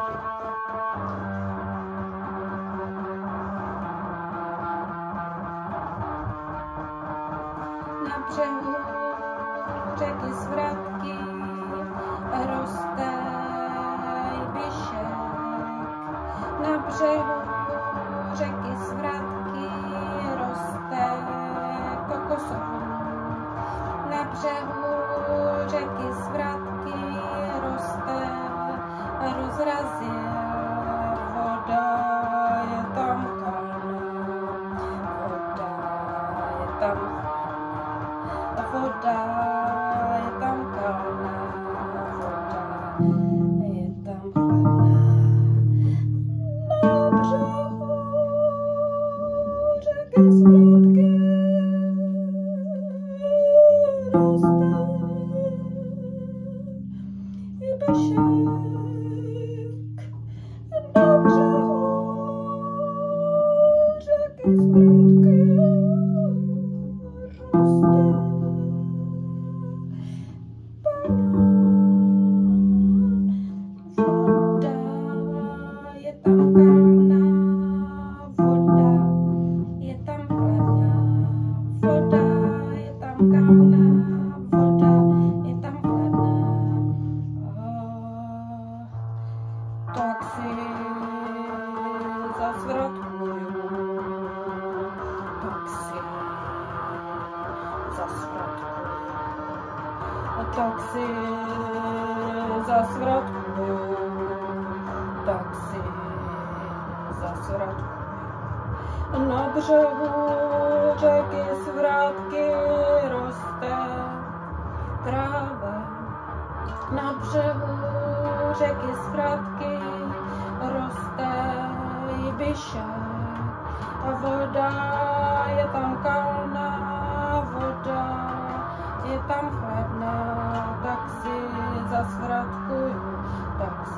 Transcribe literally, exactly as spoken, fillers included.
Na břehu řeky Svratky roste jbišek. Na břehu řeky Svratky roste kokosový. Na břehu řeky Svratky roste rozrazie. Voda je tam kalná, voda je tam Voda je tam kalná, voda je tam chladná. Na břehu řeky Svratky roste jbišek. Na břehu řeky Svratky roste Voda je tam kalná, voda je tam chladná. Voda je tam kalná, voda je tam chladná. A tak si zasvratkuju, tak si zasvratkuju, tak si zasvratkuju, tak si zasvratkuju. Na břehu řeky Svratky roste tráva. Na břehu řeky Svratky roste jbišek. A voda je tam kalná, voda je tam chladná, tak si zasvratkuju, tak